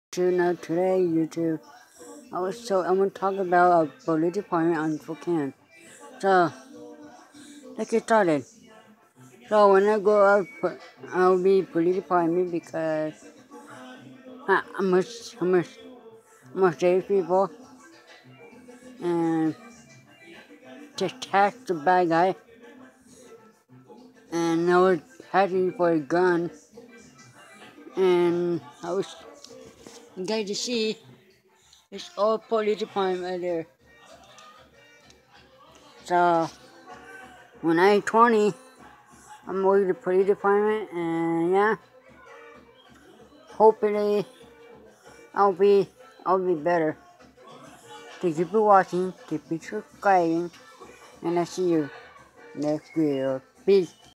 Today, YouTube. I'm gonna talk about a police department on Spokane. So, let's get started. So when I grow up, I'll be police department because I must save people and just tax the bad guy. And I was asking for a gun, and I was glad to see it's all police department right there. So when I'm 20, I'm going to the police department, and yeah, hopefully I'll be better. Thank you for watching, keep subscribing, and I see you next video. Peace.